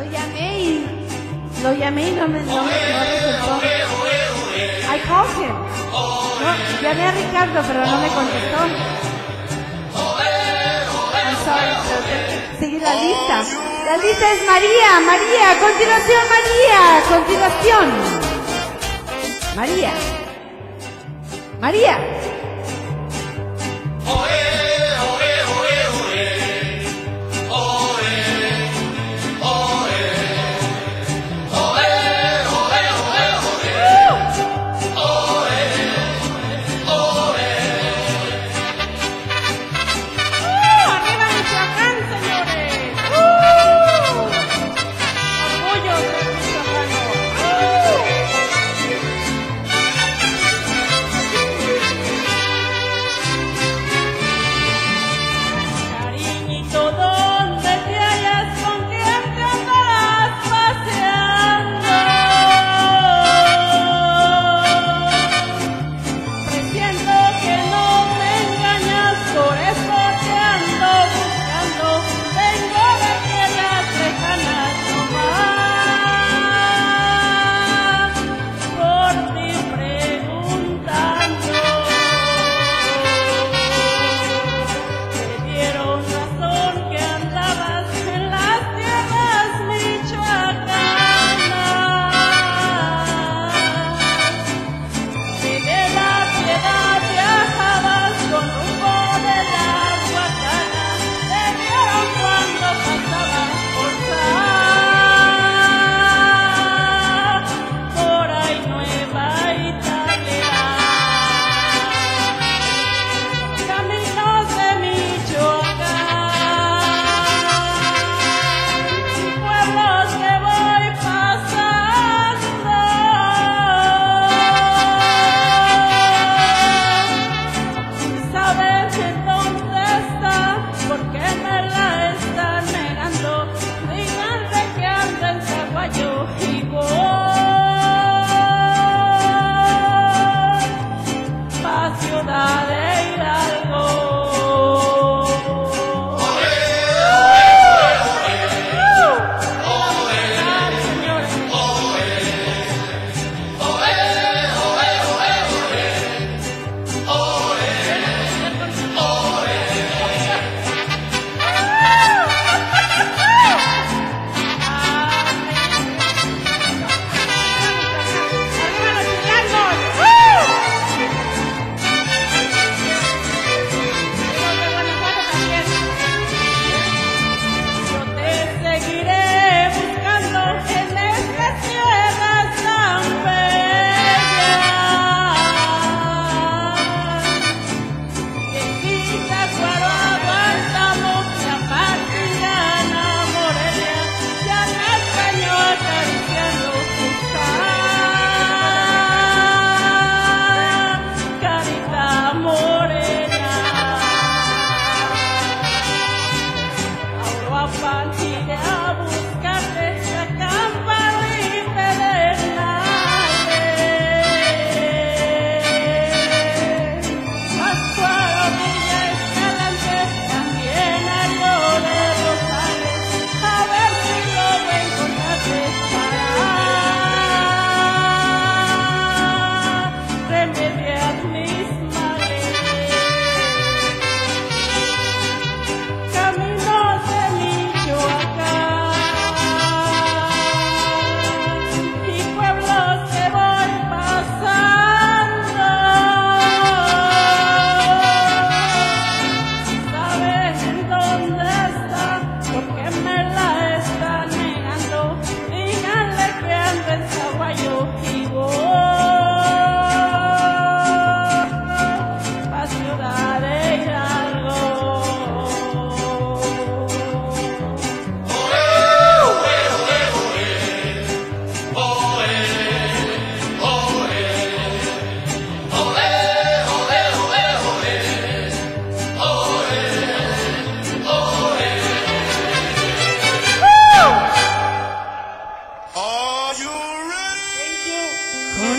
Lo llamé y no resultó. I called him. No, llamé a Ricardo, pero no me contestó. I'm sorry, pero tengo que seguir la lista. La lista es María, María, continuación María, continuación. María. María.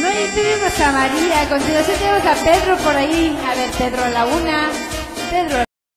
Tenemos a María, a continuación tenemos a Pedro por ahí. A ver, Pedro a la una, Pedro